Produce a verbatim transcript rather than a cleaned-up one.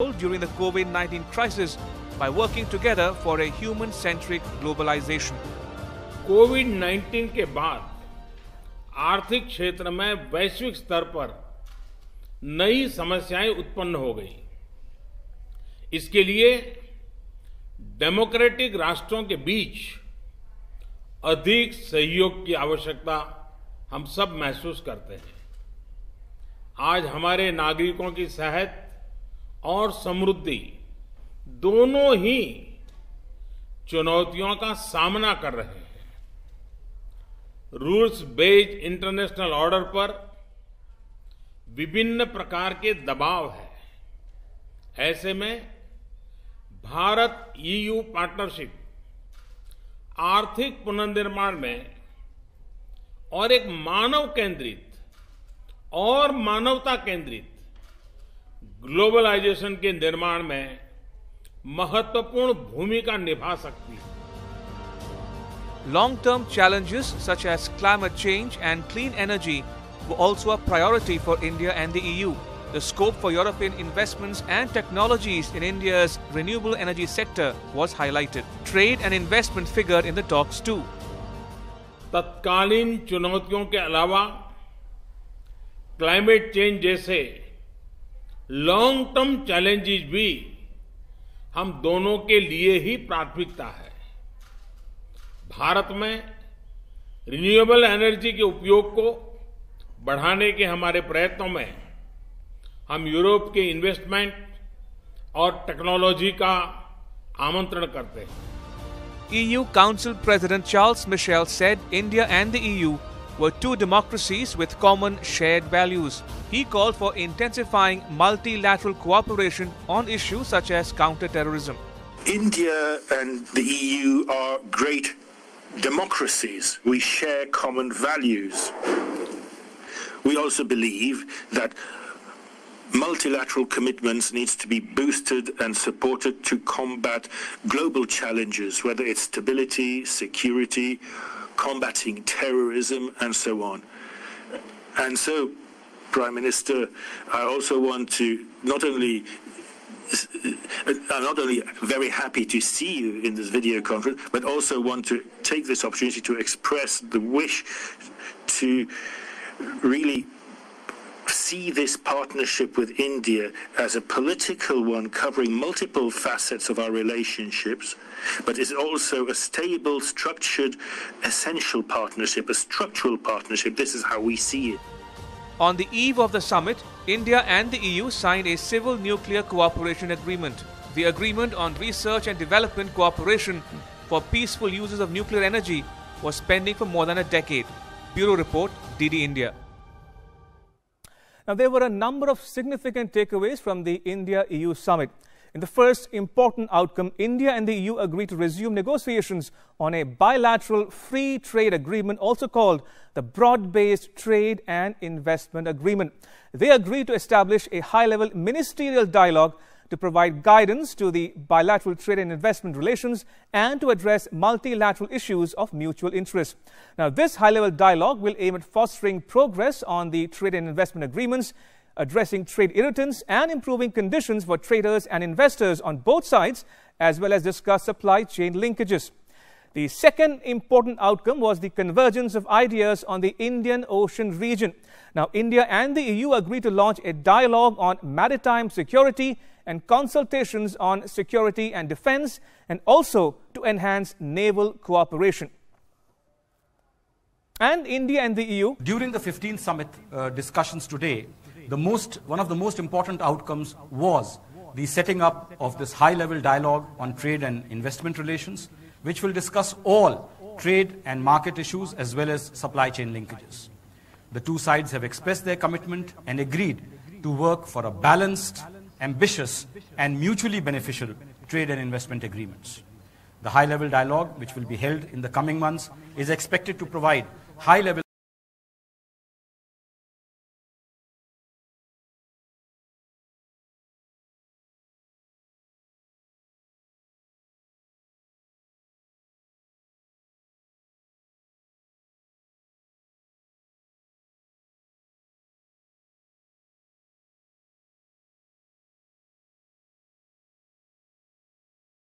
during the COVID nineteen crisis by working together for a human-centric globalization. Covid nineteen के बाद आर्थिक क्षेत्र में वैश्विक स्तर पर नई समस्याएं उत्पन्न हो गई। इसके लिए डेमोक्रेटिक राष्ट्रों के बीच अधिक सहयोग की आवश्यकता हम सब महसूस करते हैं। आज हमारे नागरिकों की सेहत और समृद्धि दोनों ही चुनौतियों का सामना कर रहे हैं। रूल्स बेस्ड इंटरनेशनल ऑर्डर पर विभिन्न प्रकार के दबाव है। ऐसे में भारत ईयू पार्टनरशिप आर्थिक पुनर्निर्माण में और एक मानव केंद्रित और मानवता केंद्रित ग्लोबलाइजेशन के निर्माण में महत्वपूर्ण भूमिका निभा सकती है। Long-term challenges such as climate change and clean energy were also a priority for India and the E U. The scope for European investments and technologies in India's renewable energy sector was highlighted. Trade and investment figured in the talks too. तत्कालीन चुनौतियों के अलावा climate change जैसे long term challenges भी हम दोनों के लिए ही प्राथमिकता है। भारत में रिन्यूएबल एनर्जी के उपयोग को बढ़ाने के हमारे प्रयत्नों में हम यूरोप के इन्वेस्टमेंट और टेक्नोलॉजी का आमंत्रण करते हैं। E U Council President Charles Michel said India and the E U were two democracies with common shared values. He called for intensifying multilateral cooperation on issues such as counter-terrorism. India and the E U are great democracies. We share common values. We also believe that multilateral commitments needs to be boosted and supported to combat global challenges, whether it's stability, security, combating terrorism, and so on. And so, Prime Minister, I also want to not only I'm not only very happy to see you in this video conference, but also want to take this opportunity to express the wish to really see this partnership with India as a political one covering multiple facets of our relationships, but is also a stable, structured, essential partnership, a structural partnership. This is how we see it. On the eve of the summit, India and the E U signed a civil nuclear cooperation agreement. The agreement on research and development cooperation for peaceful uses of nuclear energy was pending for more than a decade. Bureau Report, D D India. Now, there were a number of significant takeaways from the India-E U summit. In the first important outcome, India and the E U agreed to resume negotiations on a bilateral free trade agreement, also called the Broad-Based Trade and Investment Agreement. They agreed to establish a high-level ministerial dialogue to provide guidance to the bilateral trade and investment relations and to address multilateral issues of mutual interest. Now, this high-level dialogue will aim at fostering progress on the trade and investment agreements, addressing trade irritants and improving conditions for traders and investors on both sides, as well as discuss supply chain linkages. The second important outcome was the convergence of ideas on the Indian Ocean region. Now, India and the E U agreed to launch a dialogue on maritime security and consultations on security and defense, and also to enhance naval cooperation. And India and the E U. During the fifteenth summit uh, discussions today, the most, one of the most important outcomes was the setting up of this high-level dialogue on trade and investment relations, which will discuss all trade and market issues as well as supply chain linkages. The two sides have expressed their commitment and agreed to work for a balanced, ambitious and mutually beneficial trade and investment agreements. The high-level dialogue, which will be held in the coming months, is expected to provide high-level